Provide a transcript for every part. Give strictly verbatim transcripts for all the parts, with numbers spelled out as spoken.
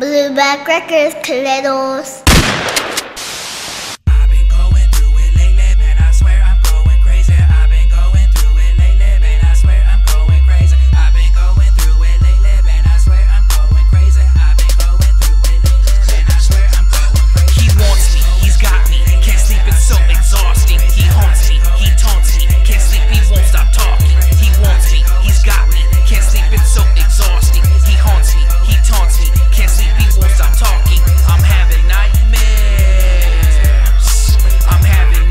Blueback Records, Toledo's. I've been going through it lately, man, I swear I'm going crazy. I've been going through it lately, man, I swear I'm going crazy. I've been going through it lately, man, I swear I'm going crazy. I've been going through it lately, man, I swear I'm going crazy. He wants me, he's got me, can't sleep, it's so exhausting. He haunts me, he taunts me, can't sleep, he won't stop talking. He wants me, he's got me, can't sleep, it's so exhausting. He haunts me, he taunts me, can't sleep, he won't stop talking. I'm having nightmares, I'm having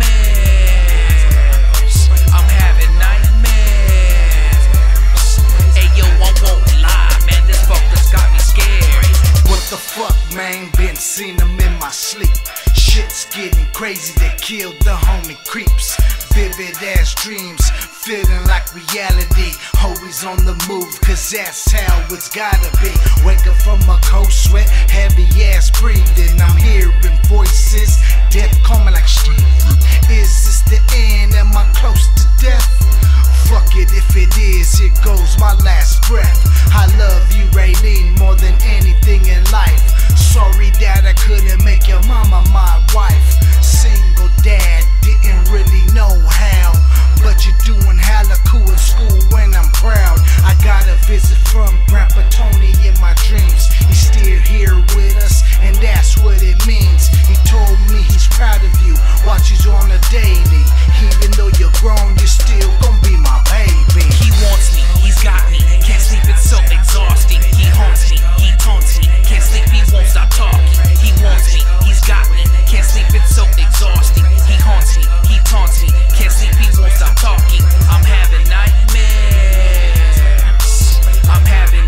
nightmares, I'm having nightmares. Hey yo, I won't lie, man, this fucker's got me scared. What the fuck, man? Been seeing them in my sleep. Shit's getting crazy, they killed the homie creeps. Vivid ass dreams, feeling like reality. Always on the move, cause that's how it's gotta be. Wake up from a cold sweat, heavy ass breathing. I'm hearing voices, death coming like shit. Is this the end? Am I close to death? Fuck it if it is, here goes my last breath. I love you, Raylene, more than anything in life. Sorry that I couldn't make your mama my wife. Single dad, didn't really know how, but you're doing hella cool in school when I'm proud. I got a visit from Grandpa Tony in my dreams. He's still here with us, and that's what it means. He told me he's proud of you, watches you on a daily. Even though you're grown, you're still gonna be my baby. He wants me, he's got me, can't sleep, it's so exhausting. He haunts me, he taunts me, can't sleep, he won't stop talking. He wants me, he's got me, can't sleep, it's so exhausting. He haunts me, he taunts me, can't sleep, he won't stop talking. I'm having nightmares, I'm having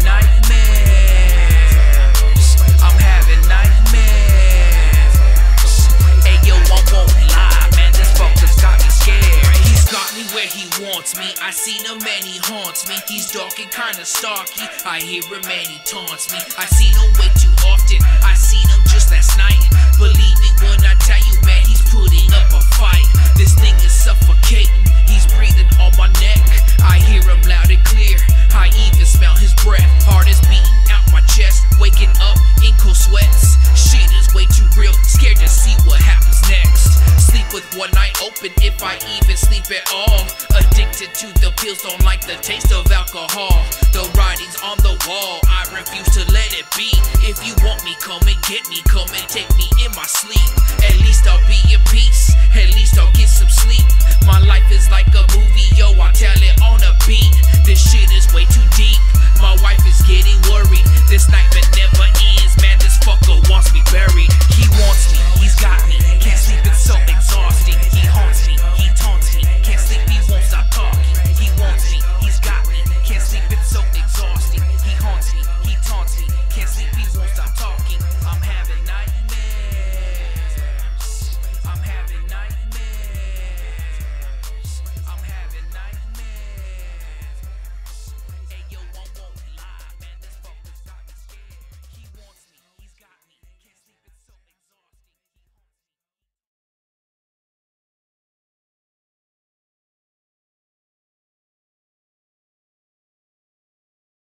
nightmares, I'm having nightmares. Hey yo, I won't lie, man, this fucker's got me scared. He's got me where he wants me, I seen him and he haunts me. He's dark and kinda stalky, I hear him and he taunts me. I seen him way too often, I seen him just last night. Believe me when I tell you, man, he's putting up a fight. This thing is suffocating, he's breathing on my neck. I hear him loud and clear, I even smell his breath. Heart is beating out my chest, waking up in cold sweats. Shit is way too real, scared to see what happens next. Sleep with one eye open if I even sleep at all. Addicted to the pills, don't like the taste of alcohol. The writing's on the wall, I refuse to let it be. If you want me, come and get me, come and take me in my sleep. At least I'll be in peace, at least I'll get some sleep. My life is like a movie, yo, I tell it on a beat. This shit is way too deep, my wife is getting worried. This nightmare